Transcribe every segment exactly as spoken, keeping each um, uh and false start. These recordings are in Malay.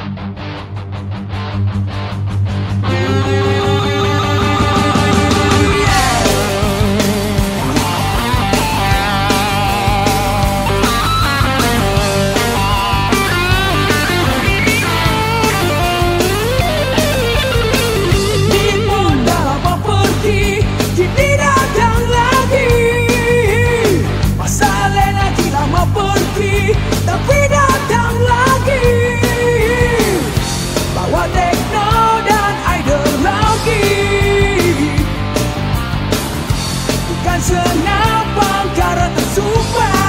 Tapi datang lagi, bawa tekno dan ideologi. Bukan senapang karena tersumpah.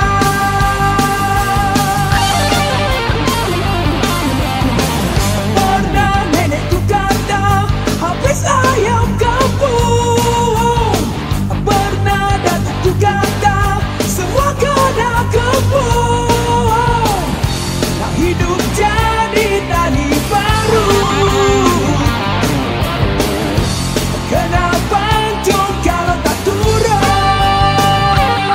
Pernah nenekku kata, habis ayam kampung. Pernah datukku kata, semua kena kebun. Hidup jadi tani baru. Kenapa anjung kalau tak turun?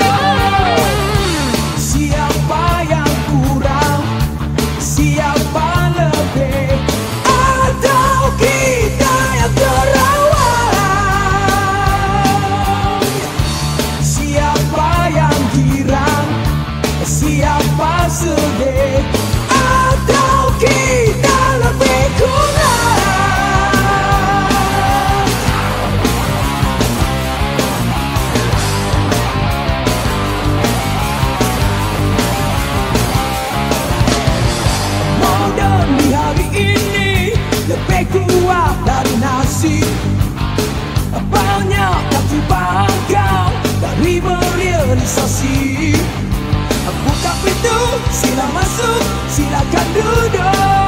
Siapa yang kurang? Siapa lebih? Atau kita yang terawang? Siapa yang girang? Siapa sedih? Atau kita lebih kurang? Modern di hari ini lebih kuat dari nasi. Banyak tapi bangkang dari berealisasi. Buka pintu, sila masuk, silakan duduk.